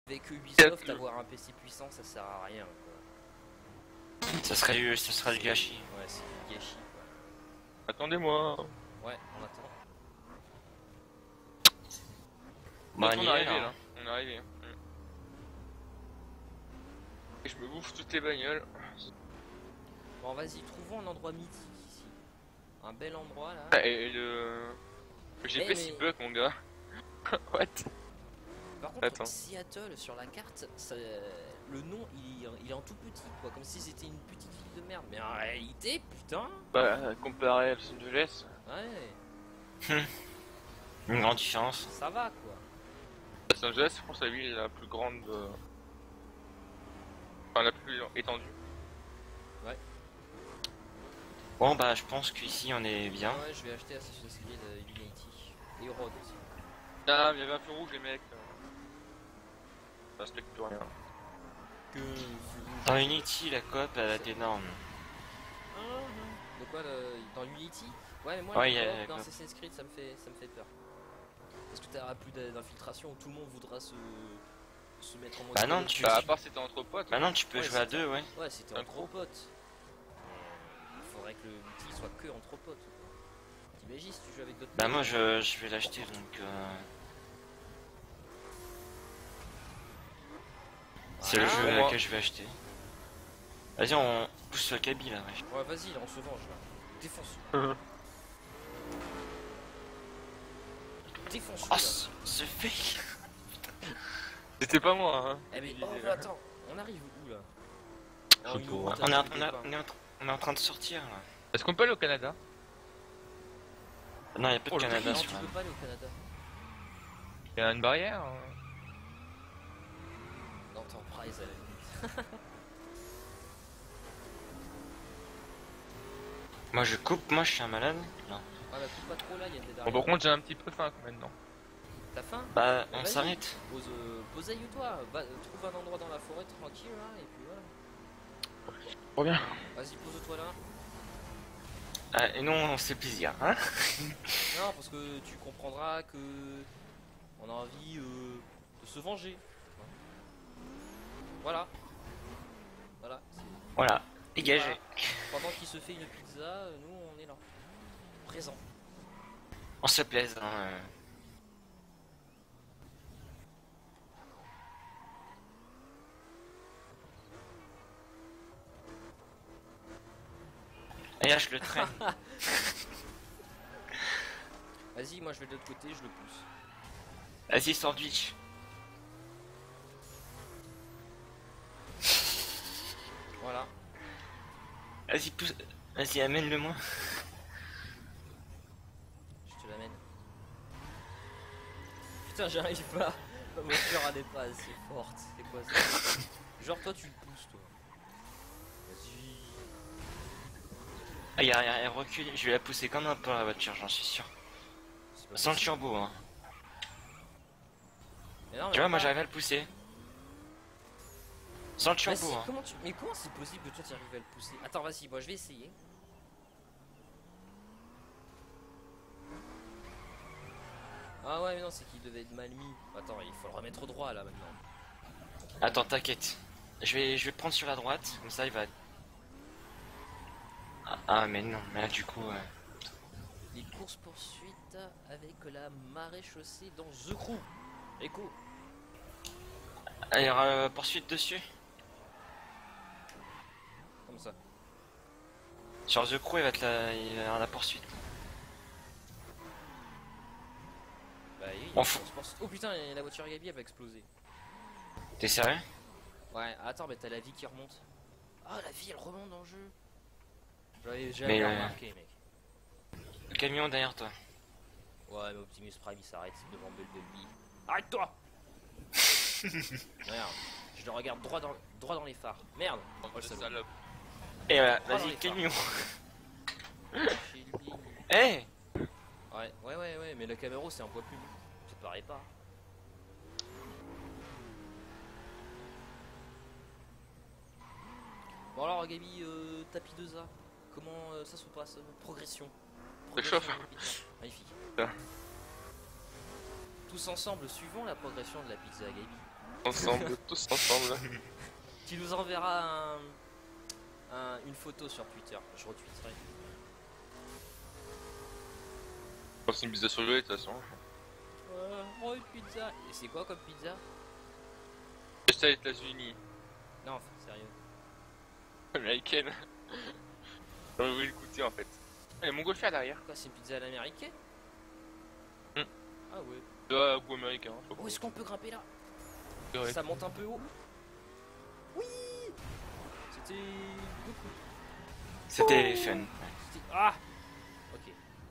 Avec Ubisoft, avoir un PC puissant, ça sert à rien. Quoi. Ça sera du gâchis. Ouais, c'est du gâchis. Quoi. Attendez-moi. Ouais, on attend. Bah, On est arrivé là. On est arrivé. Et je me bouffe toutes les bagnoles. Bon, vas-y, trouvons un endroit mythique ici. Un bel endroit là. Ah, et le GPS il bug mon gars. What? Par contre, Attends. Seattle sur la carte, ça, le nom il est en tout petit quoi, comme si c'était une petite ville de merde. Mais en réalité, putain. Bah, comparé à Los Angeles. Ouais. Une grande différence. Ça va quoi. Los Angeles, je pense, la ville la plus grande. Enfin, la plus étendue. Ouais. Bon, bah, je pense qu'ici on est bien. Ouais, je vais acheter Assassin's Creed Unity. Et Road aussi. Ah, mais il y avait un feu rouge, les mecs. Ça respecte plus rien. Dans Unity, la coop elle est énorme. De quoi dans Unity? Ouais, mais moi Ouais, dans Assassin's Creed ça me fait peur. Parce que t'auras plus d'infiltration, tout le monde voudra se mettre en mode. Bah non, tu Bah, à part si t'es entre potes. Bah non, tu peux jouer à deux, ouais. Ouais, si t'es entre potes. Il faudrait que le multi soit que entre potes. T'imagines si tu joues avec d'autres. Bah moi je vais l'acheter donc c'est le jeu que je vais acheter. Vas-y, on pousse le cabi là. Ouais, vas-y, là, on se venge là. Défonce. Défonce. Oh, c'est fait. C'était pas moi, hein. Eh mais oh, attends, on arrive où là? On est en train de sortir là. Est-ce qu'on peut aller au Canada? Non, y'a pas de Canada non, sur tu la... peux pas aller au Canada. Y'a une barrière Non, t'es en prize à la limite. Moi je coupe, moi je suis un malade. Non. Ah bah coupe pas trop là, y'a des Bon, derrière. par contre, j'ai un petit peu faim maintenant. T'as faim? Bah, on s'arrête. Posaille-toi, trouve un endroit dans la forêt tranquille là, et puis voilà. Trop bien. Vas-y, pose-toi là. Ah, et non, on se fait plaisir, hein. Non, parce que tu comprendras que on a envie de se venger. Voilà. Voilà. Voilà, dégagé. Voilà. Pendant qu'il se fait une pizza, nous on est là. Présent. On se plaise, hein. Et là, je le traîne. Vas-y, moi je vais de l'autre côté, je le pousse. Vas-y, sandwich. Voilà. Vas-y, pousse. Vas-y, amène-le moi. Je te l'amène. Putain, j'arrive pas. Ma voiture elle est pas assez forte. C'est quoi ça? Genre toi tu le pousses toi. Vas-y. Ah, y'a recul. Je vais la pousser comme un peu la voiture, j'en suis sûr. Sans le turbo, hein. Non, tu vois, moi j'arrive à le pousser. Sans le turbo, hein. Mais comment c'est possible que toi tu arrives à le pousser? Attends, vas-y, moi je vais essayer. Ah ouais, mais non, c'est qu'il devait être mal mis. Attends, il faut le remettre au droit là maintenant. Attends, t'inquiète. Je vais prendre sur la droite, comme ça il va... Ah mais non, mais là du coup... Les courses poursuites avec la marée chaussée dans The Crew. Écho. Allez, poursuite dessus. Comme ça. Sur The Crew, il va y avoir la poursuite. Bah oui, on fout. Oh putain, la voiture Gabi elle va exploser. T'es sérieux? Ouais, attends, mais t'as la vie qui remonte. Ah, la vie elle remonte dans le jeu. J'avais Mais remarqué, mec. Le camion derrière toi. Ouais, mais Optimus Prime il s'arrête devant Bumblebee. Arrête-toi. Merde, je le regarde droit dans les phares. Merde. Oh, le salope. Et voilà, vas-y, camion. Eh hey. Ouais, mais le Camaro c'est un poids plus lourd. Ça te paraît pas. Bon alors Gabi, tapis 2A, comment ça se passe? Progression. Chauffe. Magnifique. Ah. Tous ensemble, suivons la progression de la pizza Gabi. Ensemble, tous ensemble. Tu nous enverras une photo sur Twitter, je retweeterai. Oh, c'est une pizza surgelée de toute façon. Oh, une pizza. Et c'est quoi comme pizza? Acheté aux États-Unis. Non, sérieux. Américaine. On voulait le goûter en fait. Il y a montgolfière derrière. Quoi, c'est une pizza à l'américaine? Ah ouais. Ah, goût américain. Je sais pas Oh, est-ce qu'on peut grimper là? pourquoi. Ça monte un peu haut. Oui. C'était beaucoup. C'était fun. C'était... Ah. Ok.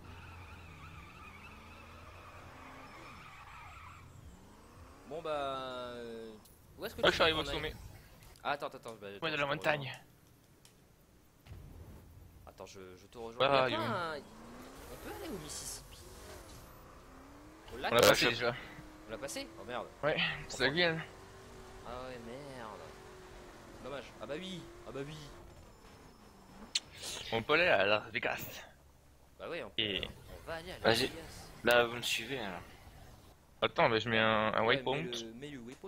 Bon bah... Où est-ce que Ah, tu je suis arrivé veux au qu'on aille? sommet. Ah, attends. Bah, Ouais, attends, de je la te montagne. rejoins. Attends, je te rejoins. Ah, Il y a pas Youn. On peut aller au Mississippi. Au lac? On l'a Ouais, passé je- déjà. On l'a passé? Oh merde. Ouais, c'est la Guyane. Ah ouais, merde. Dommage. Ah bah oui. On peut aller à Las Vegas. Bah ouais, Et- on va aller à Las Vas-y. Vegas. Là, vous me suivez alors. Attends, mais je mets un Ouais, waypoint. mets le waypoint.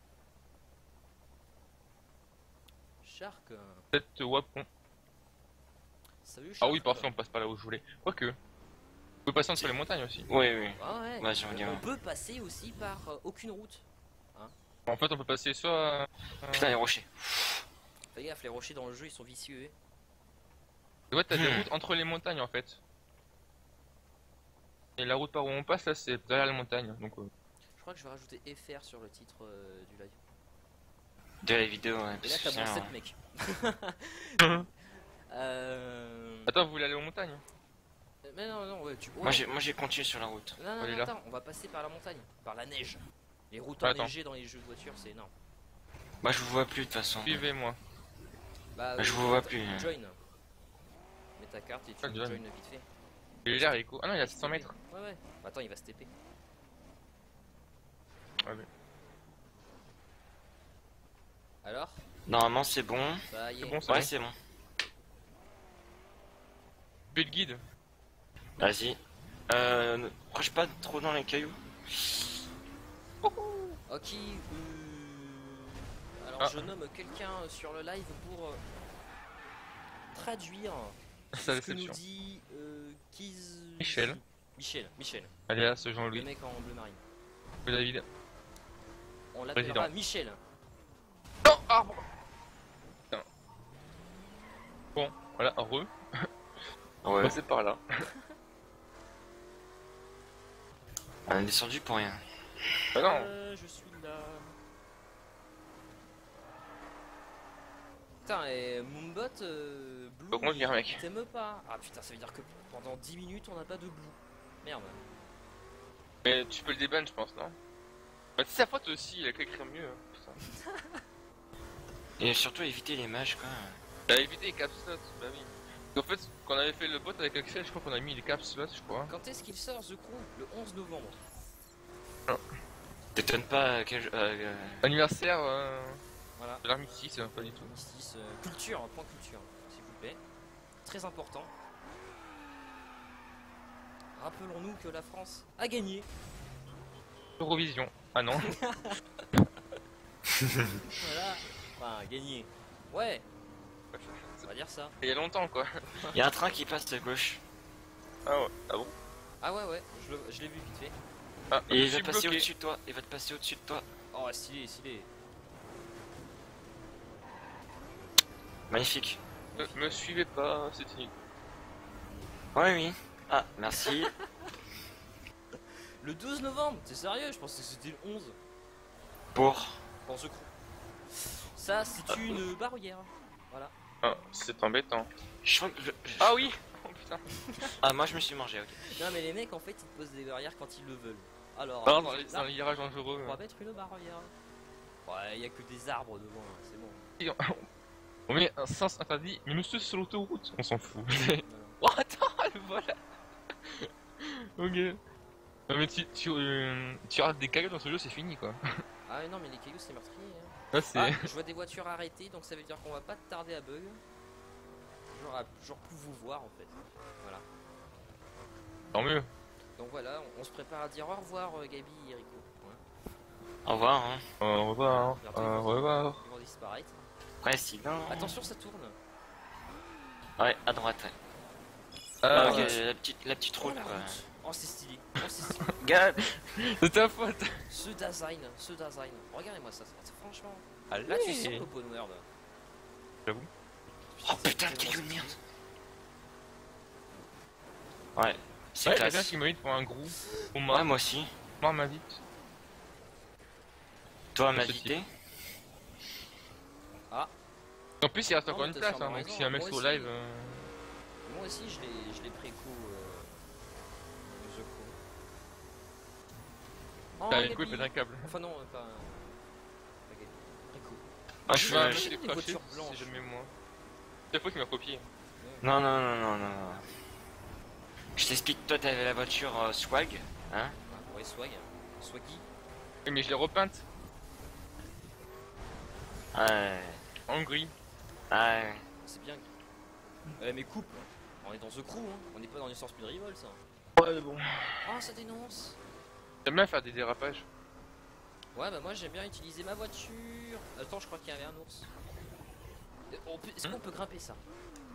Shark. Peut-être waypoint. Salut Shark. Ah oui, parfait, on passe pas là où je voulais. Quoique. On peut passer entre les montagnes aussi. Oui, oui. Ah ouais. Ouais, j'en regarde. On peut passer aussi par aucune route. En fait, on peut passer soit. Putain, les rochers. Fais gaffe, les rochers dans le jeu ils sont vicieux. Ouais, t'as des routes entre les montagnes en fait. Et la route par où on passe là, c'est derrière les montagnes. Donc, Je crois que je vais rajouter FR sur le titre du live. De la vidéo, ouais. Et là parce que t'as moins sinon, 7 mecs. Attends, vous voulez aller aux montagnes? Mais non, ouais, tu. Moi j'ai continué sur la route. Non, On est là. attends, on va passer par la montagne, par la neige. Les routes Attends. enneigées dans les jeux de voiture, c'est énorme. Moi je vous vois plus de toute façon. Suivez-moi. Bah, Je vous vois plus, hein. Join. Mets ta carte et tu Ah, nous join. join vite fait. Il est là, Rico. Ah non, il est à 700 mètres. Ouais. Bah, attends, il va se TP. Ah, mais- Alors Normalement c'est bon. Ça y est. C'est bon, ça Ouais, va. c'est bon. Fais le guide. Vas-y. Ne proche pas trop dans les cailloux. Ok. Alors, Ah. je nomme quelqu'un sur le live pour traduire Sa ce que nous déception. dit Kiz... Michel. Michel. Allez, ce Le Jean-Louis. mec en bleu marine. David. On l'appellera Président. Michel. Non, arbre. Putain. Bon, voilà, heureux. On Ouais. va passer par là. On est descendu pour rien. Ah non. Je suis là. Putain, et Moombot, Blue, Faut conduire, mec. il t'aime pas. Ah putain, ça veut dire que pendant 10 minutes on n'a pas de Blue. Merde. Mais tu peux le déban, je pense, non? Bah, c'est sa faute aussi, il a qu'à écrire mieux. Hein. Putain. Et surtout éviter les mages quoi. Il a évité les caps slots, bah oui. En fait, quand on avait fait le bot avec Axel, je crois qu'on a mis les caps slots, je crois. Quand est-ce qu'il sort The Crew? Le 11 novembre. T'étonnes pas quel. Anniversaire Voilà. de l'armistice, pas du tout. Justice, culture, point culture, s'il vous plaît. Très important. Rappelons-nous que la France a gagné. Eurovision. Ah non. Voilà. Enfin, gagné. Ouais, on va dire ça. Il y a longtemps quoi. Y a un train qui passe de gauche. Ah ouais, ah bon? Ah ouais, je l'ai vu vite fait. Ah, Et je il va suis passer bloqué. au-dessus de toi. Il va te passer au-dessus de toi. Oh, stylé. Magnifique. Me suivez pas, c'est inutile. Ouais, oui. Ah, merci. Le 12 novembre, t'es sérieux? Je pensais que c'était le 11. Pour. Pour The Crew. Ça, c'est une barrière. Voilà. Ah, c'est embêtant. Je crois que je- Ah oui. Oh putain. Ah, moi je me suis mangé, ok. Non, mais les mecs, en fait, ils te posent des barrières quand ils le veulent. Alors, Ah, là, dans les virages dangereux. on va mettre une barrière. Ouais, y a que des arbres devant, hein, c'est bon. On met un sens interdit, mais monsieur sur l'autoroute, on s'en fout. Voilà. Oh attends, le vol. Ok. Non mais tu rates des cailloux dans ce jeu, c'est fini quoi. Ah ouais, non, mais les cailloux, c'est meurtrier. Hein. Là c'est... Ah, je vois des voitures arrêtées, donc ça veut dire qu'on va pas tarder à bug. Genre plus vous voir, en fait. Voilà. Tant mieux. Donc voilà, on se prépare à dire au revoir, Gabi et Rico. Ouais. Au revoir, hein. Au revoir. Bientôt, Au revoir. ils vont disparaître. Président. Attention, ça tourne. Ouais, à droite. Ah, Ok, ouais. la petite Oh route, la quoi. route. Oh, c'est stylé. Oh, c'est stylé. Gad. C'est ta faute. Ce design, ce design. Regardez-moi ça, franchement. Allez. Là, tu sens l'open world. J'avoue. Oh putain, de caillou de merde. Ouais, c'est Ouais, classe. quelqu'un qui m'invite pour un groupe. Pour Ouais, moi, moi aussi. moi m'invite. Toi, Ce m'inviter. Ah, En plus, il reste Non, encore mais une t'as place, sûrement hein, donc raison, si un mec moi sur aussi. live. moi aussi, je l'ai préco. Je crois. Oh, T'as Gabi. une coupe et un câble. Enfin, non, pas. Ok, préco. Ah, je Ouais, un suis. mec j'ai qui est des craché, voitures blanches. c'est jamais moi. C'est la fois qu'il m'a copié. Non, non, non, non, non. Je t'explique, toi, t'avais la voiture swag, hein. Ah, ouais, swag. Swaggy. Oui, mais je l'ai repeinte Ouais. en gris. Ouais. C'est bien. Mais coupe. On est dans The Crew, hein. On n'est pas dans une sorte de Revolt, ça. Ouais, mais bon. Oh, ça dénonce. J'aime bien faire des dérapages. Ouais, bah moi j'aime bien utiliser ma voiture. Attends, je crois qu'il y avait un ours. Est-ce qu'on peut grimper ça?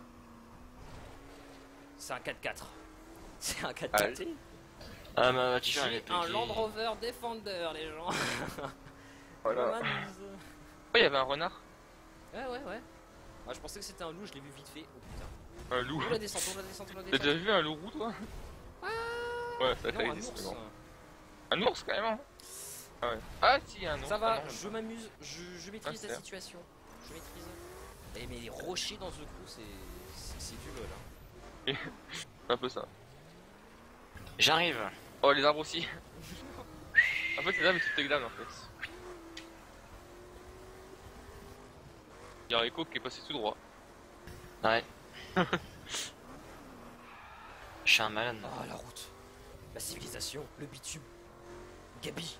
C'est un 4x4. C'est un 4x4. Ah, ma voiture, elle J'ai est un pétée. Land Rover Defender, les gens. Voilà. Je m'amuse. Oh, il y avait un renard. Ouais. Ah, je pensais que c'était un loup, je l'ai vu vite fait. Oh putain. Un loup. On la descente, on la descente, on la T'as descente. déjà vu un loup roux, toi? Ouais, ça Non, un existe, ours. mais bon. Un ours, carrément. Ah ouais. Ah, si, un ours. Ça va, ah non, je m'amuse, je maîtrise Ah, la c'est situation. Je maîtrise. Eh, mais les rochers dans The Crew, c'est du lol. Hein. C'est un peu ça. J'arrive. Oh, les arbres aussi. En fait, c'est là, mais c'est takedown en fait. Il y a Rico qui est passé tout droit. Ouais. Je suis un malade. Ah, la route. La civilisation, le bitume. Gabi.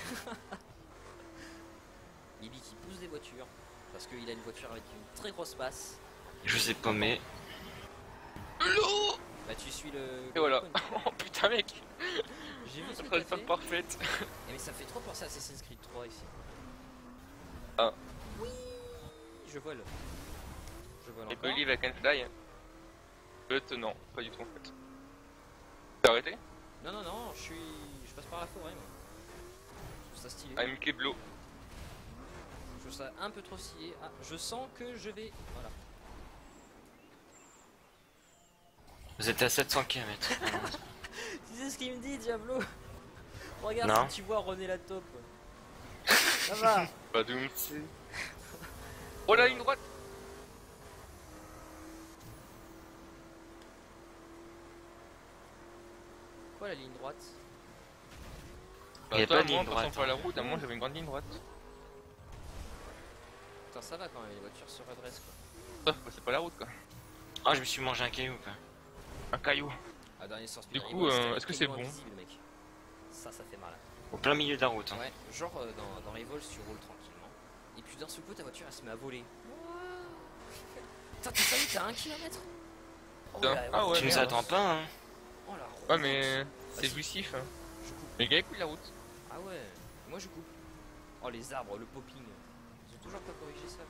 Gabi qui pousse des voitures. Parce qu'il a une voiture avec une très grosse passe. Je vous ai paumé. L'eau. Bah, tu suis le. Et voilà. Oh putain, mec. J'ai vu ce Ça que serait t'as pas fait. parfaite. Eh, mais ça fait trop penser à Assassin's Creed 3 ici. Ah. Oui. Je vole. Je vole Et encore. believe I can fly. Non, pas du tout en fait. T'as arrêté? Non, je passe par la forêt, moi. Je trouve ça stylé. I'm Keblo. Je trouve ça un peu trop stylé. Ah, je sens que je vais. Voilà. Vous êtes à 700 km. Tu sais ce qu'il me dit, Diablo? Regarde Non. si tu vois René la taupe. Ça va. Pas de Oh là, une droite. Quoi la ligne droite? Il y a Toi, pas de moi, ligne en passant droite, par la hein. route, à moi j'avais une grande ligne droite. Putain, ça va quand même, les voitures se redressent quoi. Sauf que c'est pas la route quoi. Ah, je me suis mangé un caillou, quoi. Un caillou. Ah, dernier sens Du coup, est-ce que c'est bon? mec. Ça fait mal. Au plein milieu de la route. Hein. Ouais, genre dans Revolt, tu roules tranquillement. Et puis d'un seul coup, ta voiture elle se met à voler. Putain, t'as ça, t'as 1 km. Oh, Putain. Ah ouais, Tu nous merde. attends pas, hein. Oh la route. Ouais, mais c'est Vas-y. jouissif. Hein. Je coupe. Mais gars, écoute la route. Ah ouais, moi je coupe. Oh les arbres, le popping. Ils ont toujours pas corrigé ça.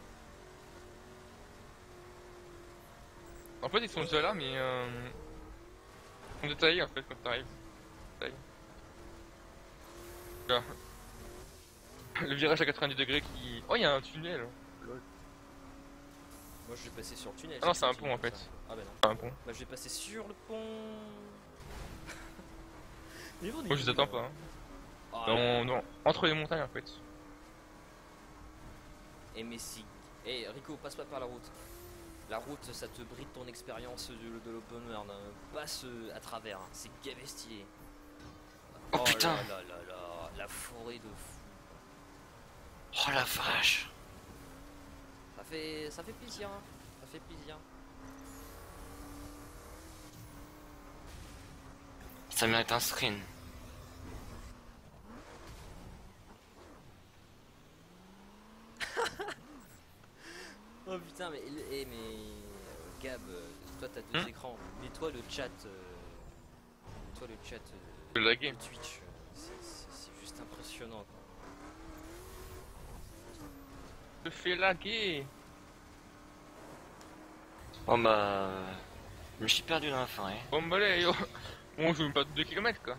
En fait, ils sont déjà là, mais ils sont détaillés en fait quand t'arrives. Détaillés. Là. Le virage à 90 degrés qui. Oh, il y a un tunnel. Moi je vais passer sur le tunnel. Ah non, c'est un tranquille, pont, en comme fait. ça. Ah bah non. Ah bon. Bah je vais passer sur le pont. Mais on est Moi, je où, les attends là pas. Hein. Oh là là. Entre les montagnes en fait. Eh mais si. Eh Rico, passe pas par la route. La route, ça te bride ton expérience de l'open world. Hein. Passe à travers, hein. C'est gavé stylé. Oh, putain. Là, là, là, là, la forêt de fou. Oh la vache. Ça fait plaisir, hein. Ça fait plaisir. Ça mérite un screen. Oh putain, mais Gab, toi t'as deux écrans. Mets-toi le chat. Mets-toi le chat Le laguer. de Twitch. C'est juste impressionnant quoi. Je fais laguer. Bon bah... Je me suis perdu dans la forêt. Bon bah allez, yo. Bon, je veux même pas 2 km quoi.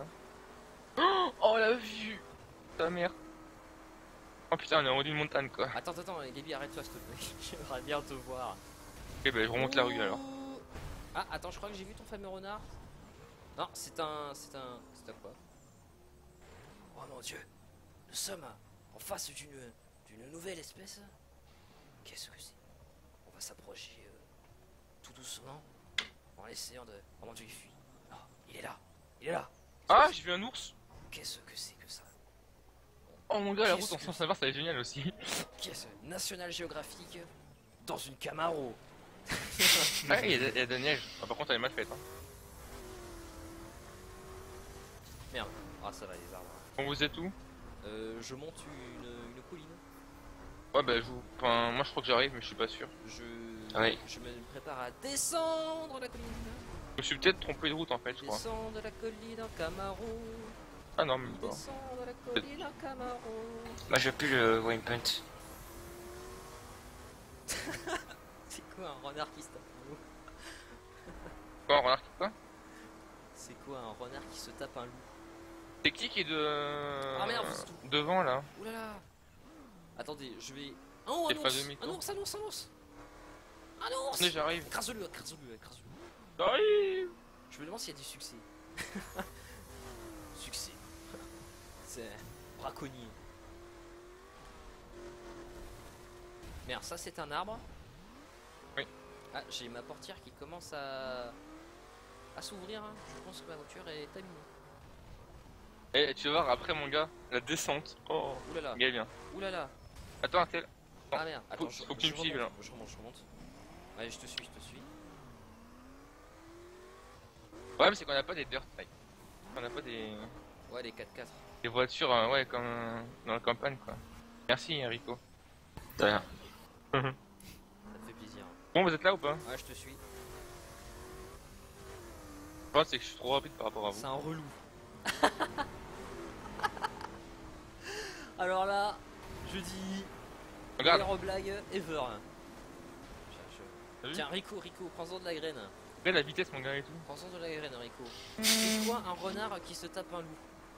Oh la vue. Ta mère. Oh putain, on est en haut d'une montagne quoi. Attends, Gaby, arrête-toi s'il te plaît. J'aimerais bien te voir. Ok, bah je remonte la rue alors. Ah, attends, je crois que j'ai vu ton fameux renard. Non, c'est quoi? Oh mon dieu. Nous sommes en face d'une nouvelle espèce. Qu'est-ce que c'est? On va s'approcher tout doucement en essayant de... Oh mon dieu, il fuit. Oh, il est là. Il est là. Ah, j'ai vu un ours. Qu'est-ce que c'est que ça? Oh mon gars, la route Qu'est-ce en que sens inverse, ça est génial aussi. Qu'est-ce que National Geographic dans une Camaro? Ah, il y a de la neige. Ah, par contre, elle est mal faite. Hein. Merde. Ah, ça va, les arbres. Bon, vous êtes où? Je monte une colline. Ouais, bah je vous. Enfin, moi je crois que j'arrive, mais je suis pas sûr. Je me prépare à descendre la colline. Je me suis peut-être trompé de route en fait, je crois. Descendre la colline en Camaro. Ah non, même pas. Descendre la colline en Camaro. Moi je veux plus le waypoint. C'est quoi un renard qui se tape un loup? Quoi, remarque quoi? C'est quoi un renard qui se tape un loup? C'est qui est de. Ah merde, c'est tout. Devant là. Oulala. Attendez, je vais... Oh, Fais un pas ours. demi-tour. Un ours, un ours, un ours. Un ours. Attendez, j'arrive. Écrase-le, écrase-le, écrase-le. J'arrive. Je me demande s'il y a du succès. Succès. C'est braconnier. Merde, ça c'est un arbre. Oui. Ah, j'ai ma portière qui commence à s'ouvrir. Hein. Je pense que ma voiture est abîmée. Eh, tu vas voir après mon gars, la descente. Oh, Oulala. gars bien. Oulala. Attends, un tel. Ah merde. Attends, faut que tu me suives là. Je remonte. Allez, je te suis, je te suis. Ouais, mais c'est qu'on a pas des dirt bikes. On a pas des. Ouais, les 4x4. Des voitures, ouais, comme dans la campagne quoi. Merci, Rico. De rien. Ça te fait plaisir. Bon, vous êtes là ou pas? Ouais, je te suis. Je pense c'est que je suis trop rapide par rapport à vous. C'est un relou. Alors là, je dis Regarde. meilleure blague ever. T'as vu? Tiens, Rico, prends-en de la graine. Regarde la vitesse, mon gars et tout. Prends-en de la graine, Rico. C'est quoi un renard qui se tape un loup?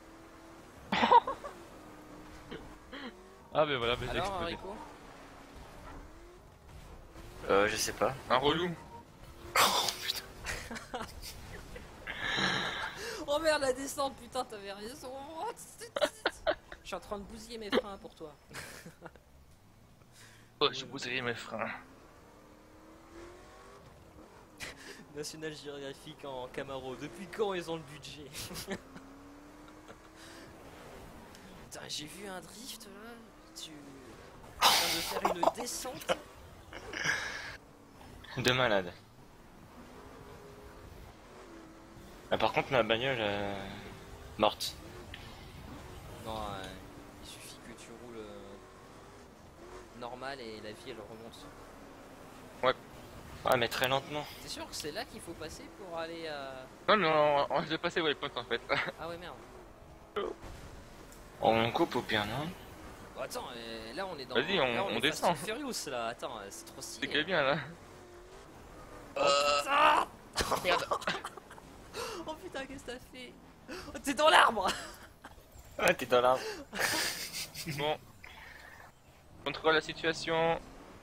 Ah, ben voilà, ben j'ai Alors, explosé. Rico? Je sais pas. Un relou. Oh putain. Oh merde, la descente, putain, t'avais raison. Je suis en train de bousiller mes freins pour toi. Oh, j'ai bousillé mes freins. National Geographic en Camaro. Depuis quand ils ont le budget? Putain, j'ai vu un drift là. Tu viens de faire une descente. De malade. Ah, par contre ma bagnole morte. Non, il suffit que tu roules normal et la vie elle remonte. Ouais mais très lentement. T'es sûr que c'est là qu'il faut passer pour aller à... Non, mais on va passer waypoint en fait. Ah ouais merde. On coupe au pire non? Bon, attends, là on est dans... Vas-y, là, on est descend. Fast and Furious là, attends, c'est trop C'est stylé. que bien là. Ah Merde. Oh putain, qu'est-ce que t'as fait? Oh, t'es dans l'arbre. Ah t'es dans l'arbre. Bon. Contrôle la situation.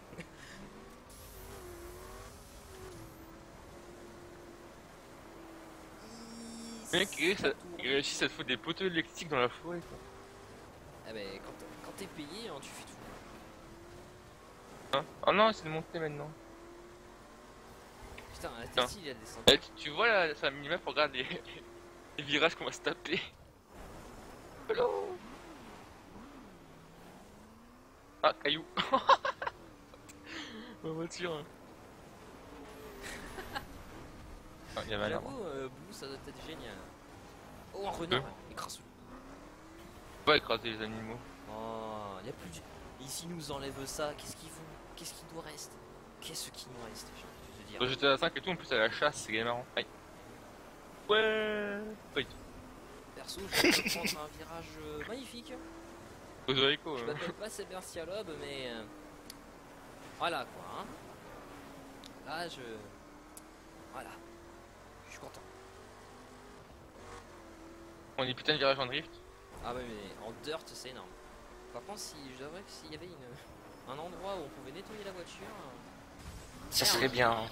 Mec, il réussit à te foutre des poteaux électriques dans la forêt quoi. Ah bah quand t'es payé, hein, tu fais tout. Hein? Oh non, c'est de monter maintenant. Putain, Putain. t'es stylé la descente. Eh, tu vois là, sur la minimap, regarde les virages qu'on va se taper. Hello. Ah, caillou. Ma voiture. Ah, il y avait un arbre. J'avoue, Blue, ça doit être génial. Oh, un renard, écrase-le. Pas écraser les animaux. Oh, y a plus de... Et s'ils nous enlèvent ça, qu'est-ce qu'ils font? Qu'est-ce qu'il nous reste? Qu'est-ce qui nous reste, j'ai envie de te dire. Dans GTA 5 et tout, en plus à la chasse, c'est gay marrant. Aïe. Ouais. Oui. Perso, je vais prendre un virage magnifique. Ozorico, Je m'appelle pas Sébastien Loeb, mais voilà quoi. Hein. Là, voilà, je suis content. On est putain de virage en drift. Ah ouais, mais en dirt, c'est énorme. Par contre, si je devrais que s'il y avait un endroit où on pouvait nettoyer la voiture, Ça serait bien. où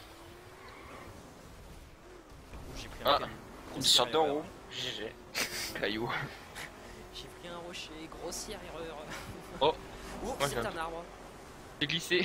j'ai pris un caillou. Une Grossière sorte de erreur. roue. GG. Caillou. J'ai pris un rocher, grossière erreur. Oh, Oh, moi, c'est j'ai un arbre. j'ai glissé.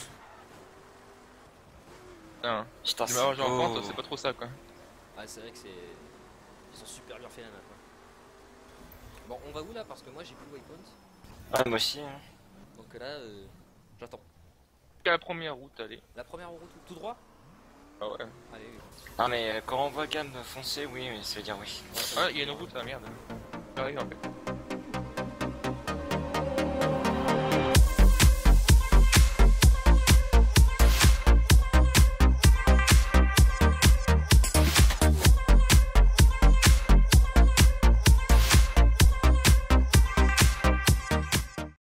Putain, Putain, je me range en beau. pente, c'est pas trop ça quoi. Ah, c'est vrai que c'est. Ils ont super bien fait la map. Hein. Bon, on va où là? Parce que moi j'ai plus de waypoint. Ouais, moi aussi. Hein. Donc là, j'attends. Qu'à la première route, allez. La première route tout droit? Ah ouais. Allez, oui. Non, mais quand on voit gamme foncer, oui, ça veut dire oui. Ah, il y a une route, ah merde. J'arrive en fait.